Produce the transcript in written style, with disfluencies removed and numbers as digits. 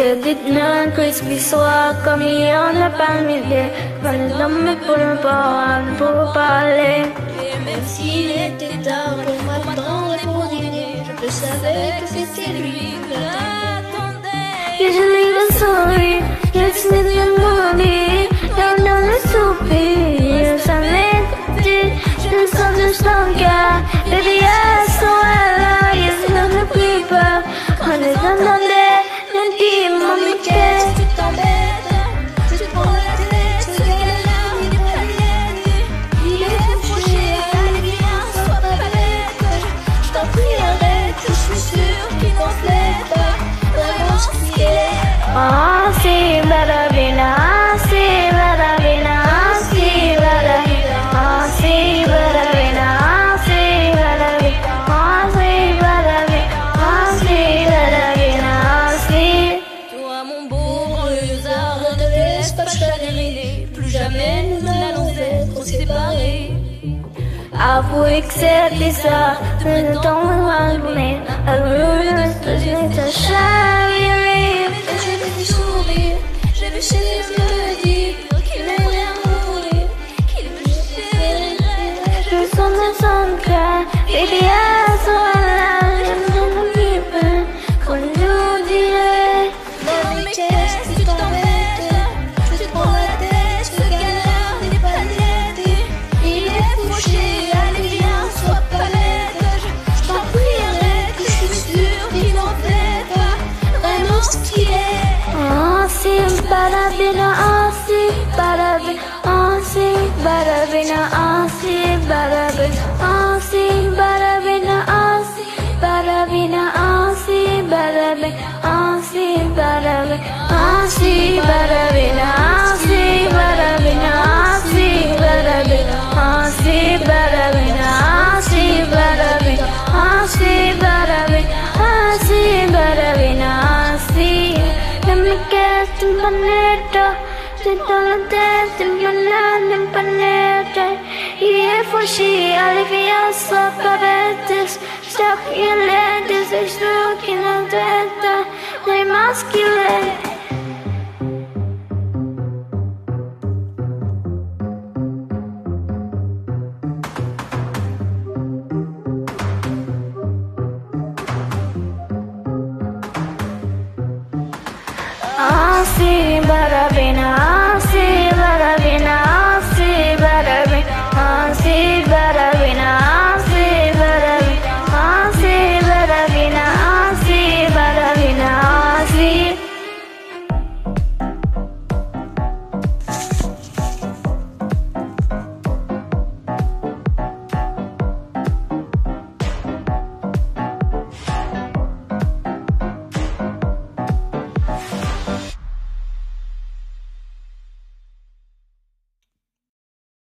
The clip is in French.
se dites-moi que ce soit comme il y en a pas mille. Venez dans mes poules pour parler. Et même s'il était tard pour m'attendre pour dîner, je savais que c'était lui que j'attendais. Usually the story, it's in the movie. Down on the soupy, ça m'était, je me sens de stronger. Baby, I saw her, yes, not the people. On est dans le dis-moi, mais qu'est-ce que tu t'embêtes? Tu te prends la tête, ce gars-là, il est pas net. Il est fauché, allez viens, sois pas bête. Je t'en prie, arrête, je suis sûre qu'il n'en plaît pas. Vraiment ce qu'il est. Ah, si, barabina, si, barabina, si, barabina, ah, si, barabina, si, barabina, ah, si, barabina, ah, si, barabina, si. Toi, mon beau branlesard, ne te laisse pas chagriner. Plus jamais nous n'allons être séparés. Avouez que c'est bizarre, mais le temps va tourner. Alors, je te chavirer. J'ai vu tes sourires, j'ai vu ses yeux me dire qu'il m'aimerait mourir, qu'il me chérirait. Je sens son cœur, baby, I saw her, je ne plus peur, quand je vous dirai. Non mais qu'est-ce que tu t'embêtes? Tu te prends la tête, ce gars-là n'est pas net. Il est fauché, allez viens, sois pas bête. Je t'en prie arrête, je suis sûre qu'il n'en fait pas vraiment ce qu'il est. Ah, si, barabina, ah, si, barabina, ah, si, barabina, ah, si, barabina, ah, si, barabina, ah, si, barabina, ah, si, barabina, ah, si, barabina, ah, si, barabina, ah, si, barabina, ah, si, barabina, ah, si, barabina, ah, si, barabina, ah, si, barabina, ah, si, barabina, ah, si. Non mais qu'est-ce que tu me pénètres? C'est dans la tête, tu me l'as pénètre. Il est fauché, allez viens, sois pas bête. J't'ai rien l'aide, c'est sûr qu'il en doit être. Les masques qu'il est.